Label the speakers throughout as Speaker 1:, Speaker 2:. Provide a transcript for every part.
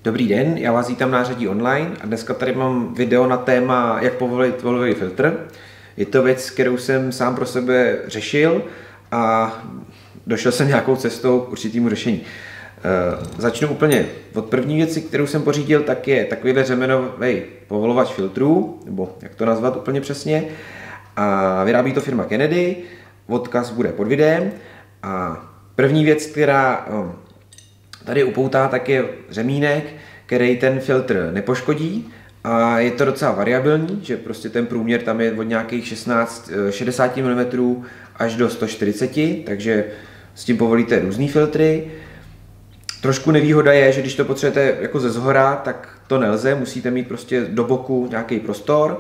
Speaker 1: Dobrý den, já vás vítám na Nářadí online a dneska tady mám video na téma, jak povolit olovový filtr. Je to věc, kterou jsem sám pro sebe řešil a došel jsem nějakou cestou k určitému řešení. Začnu úplně od první věci, kterou jsem pořídil, tak je takovýhle řemenový povolovač filtrů, nebo jak to nazvat úplně přesně. A vyrábí to firma Kennedy, odkaz bude pod videem. A první věc, která tady upoutá, tak je řemínek, který ten filtr nepoškodí a je to docela variabilní, že prostě ten průměr tam je od nějakých 60 mm až do 140, takže s tím povolíte různý filtry. Trošku nevýhoda je, že když to potřebujete jako ze zhora, tak to nelze, musíte mít prostě do boku nějaký prostor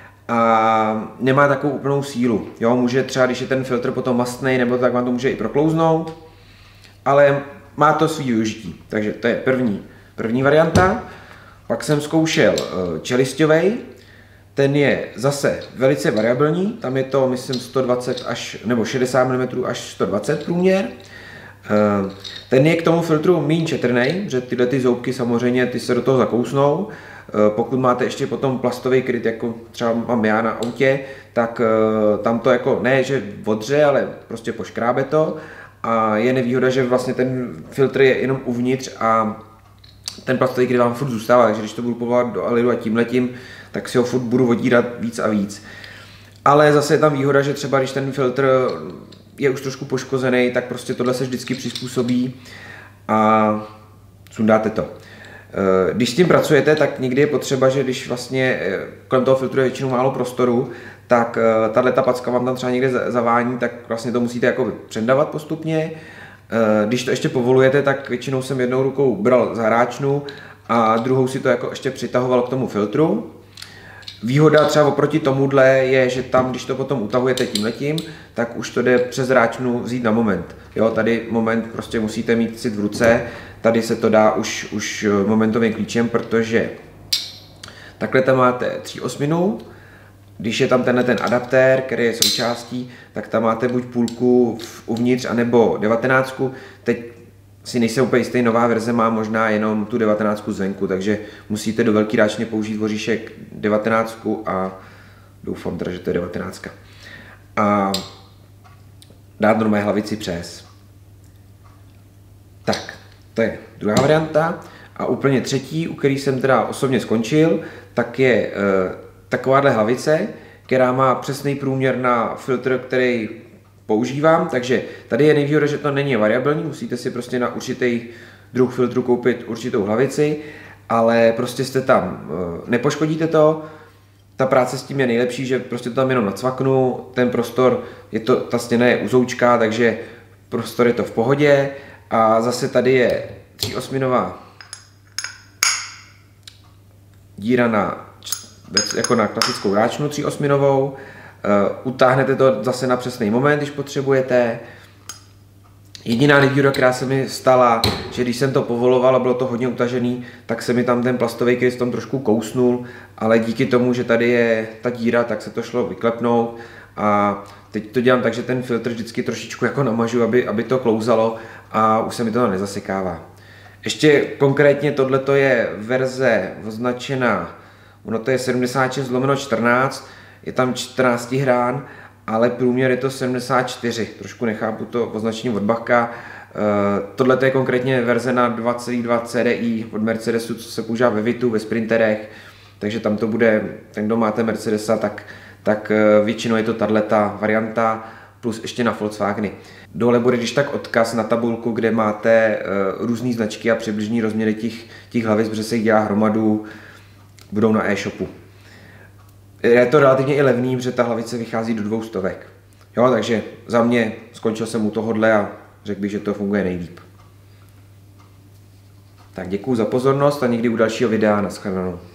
Speaker 1: a nemá takovou úplnou sílu. Jo, může třeba, když je ten filtr potom mastný, nebo tak vám to může i proklouznout, ale má to svý využití, takže to je první varianta. Pak jsem zkoušel čelisťovej, ten je zase velice variabilní, tam je to myslím 120 až, nebo 60 mm až 120 průměr. Ten je k tomu filtru méně šetrnej, že tyhle ty zoubky samozřejmě ty se do toho zakousnou. Pokud máte ještě potom plastový kryt, jako třeba mám já na autě, tak tam to jako ne, že odře, ale prostě poškrábe to. A je nevýhoda, že vlastně ten filtr je jenom uvnitř a ten plastový kryt vám furt zůstává, takže když to budu povolat do alidu a tímhletím, tak si ho furt budu odírat víc a víc. Ale zase je tam výhoda, že třeba když ten filtr je už trošku poškozený, tak prostě tohle se vždycky přizpůsobí a sundáte to. Když s tím pracujete, tak někdy je potřeba, že když vlastně kolem toho filtru je většinou málo prostoru, tak tato packa vám tam třeba někde zavání, tak vlastně to musíte jako předávat postupně. Když to ještě povolujete, tak většinou jsem jednou rukou bral za hráčnu a druhou si to jako ještě přitahoval k tomu filtru. Výhoda třeba oproti tomuhle je, že tam, když to potom utahujete tímhletím, tak už to jde přes hráčnu vzít na moment. Jo, tady moment prostě musíte mít cit v ruce, tady se to dá už momentovým klíčem, protože takhle tam máte 3/8, když je tam ten adaptér, který je součástí, tak tam máte buď půlku uvnitř, anebo 19. Teď si nejsem úplně jistý, nová verze má možná jenom tu 19 zvenku, takže musíte do velký hráčně použít voříšek 19 a doufám teda, že to je 19. A dát normální hlavici přes. Tak, to je druhá varianta. A úplně třetí, u který jsem teda osobně skončil, tak je takováhle hlavice, která má přesný průměr na filtr, který používám, takže tady je nevýhoda, že to není variabilní, musíte si prostě na určitý druh filtru koupit určitou hlavici, ale prostě jste tam, nepoškodíte to, ta práce s tím je nejlepší, že prostě to tam jenom nacvaknu, ten prostor, ta stěna je uzoučká, takže prostor je to v pohodě a zase tady je 3/8 díra jako na klasickou hráčnu 3/8. Utáhnete to zase na přesný moment, když potřebujete. Jediná nevýhoda, která se mi stala, že když jsem to povoloval a bylo to hodně utažený, tak se mi tam ten plastový kryt tam trošku kousnul, ale díky tomu, že tady je ta díra, tak se to šlo vyklepnout a teď to dělám tak, že ten filtr vždycky trošičku jako namažu, aby to klouzalo a už se mi to nezasekává. Ještě konkrétně tohleto je verze označená, ono to je 76/14, je tam 14 hrán, ale průměr je to 74, trošku nechápu to označení od Bachka. Tohle je konkrétně verze na 2,2 CDI od Mercedesu, co se používá ve Vitu, ve Sprinterech, takže tam to bude, ten kdo máte Mercedesa, tak většinou je to tato varianta, plus ještě na Volkswageny. Dole bude když tak odkaz na tabulku, kde máte různé značky a přibližní rozměry těch hlavic, protože se jich dělá hromadu, budou na e-shopu. Je to relativně i levný, protože ta hlavice vychází do 200. Jo, takže za mě skončil jsem u tohohle a řekl bych, že to funguje nejlíp. Tak děkuju za pozornost a někdy u dalšího videa. Naschledanou.